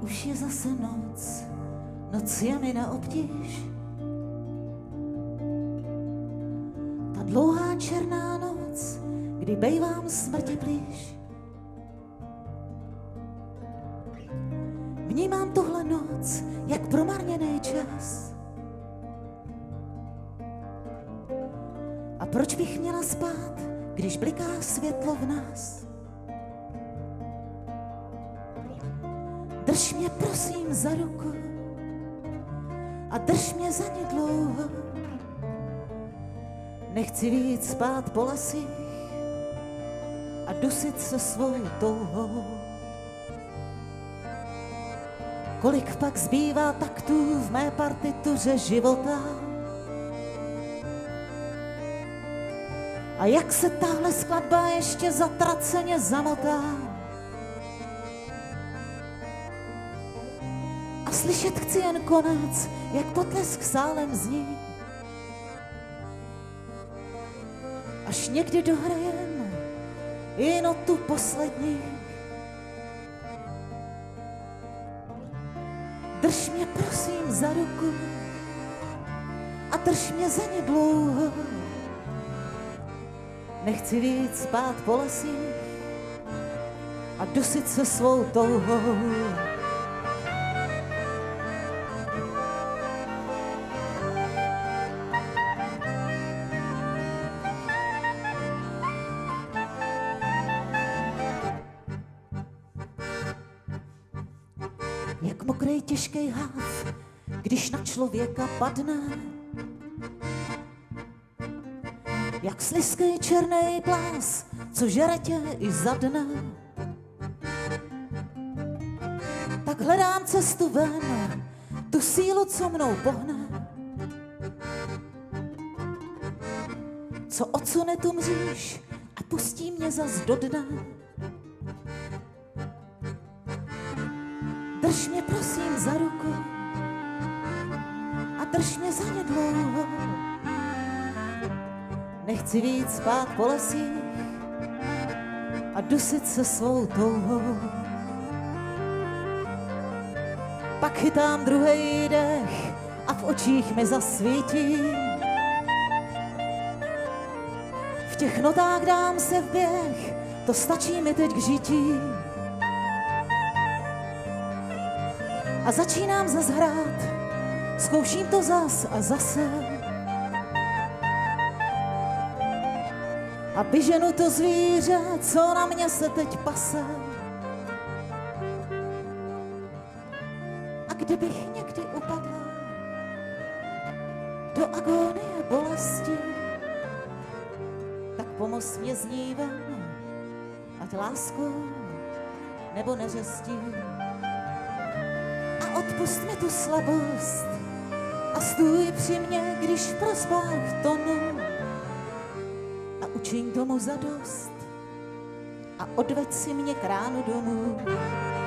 Už je zase noc, noc je mi na obtíž. Ta dlouhá černá noc, kdy bejvám smrti blíž. Vnímám tuhle noc, jak promarněný čas. A proč bych měla spát, když bliká světlo v nás? Drž mě prosím za ruku a drž mě za ně dlouho. Nechci víc spát po lesích a dusit se svou touhou. Kolik pak zbývá taktů v mé partituře života? A jak se tahle skladba ještě zatraceně zamotá? A slyšet chci jen konec, jak potlesk sálem zní. Až někdy dohrajem i notu poslední. Drž mě prosím za ruku a drž mě za ně dlouho. Nechci víc spát po lesích a dusit se svou touhou. Jak mokrej těžkej háv, když na člověka padne. Jak slizkej černej plás, co žere tě i za dne. Tak hledám cestu ven, tu sílu, co mnou pohne. Co odsune tu mříž a pustí mě zas do dne. Drž mě prosím za ruku a drž mě za ně dlouho. Nechci víc spát po lesích a dusit se svou touhou. Pak chytám druhej dech a v očích mi zasvítí. V těch notách dám se v běh, to stačí mi teď k žití. A začínám zas hrát, zkouším to zas a zase. A vyženu to zvíře, co na mě se teď pase. A kdybych někdy upadla do agónie bolesti, tak pomoz mě z ní ven, ať láskou nebo neřestí. A odpust mi tu slabost a stůj při mě, když v prosbách tonu. Učiň tomu zadost a odveď si mě k ránu domů.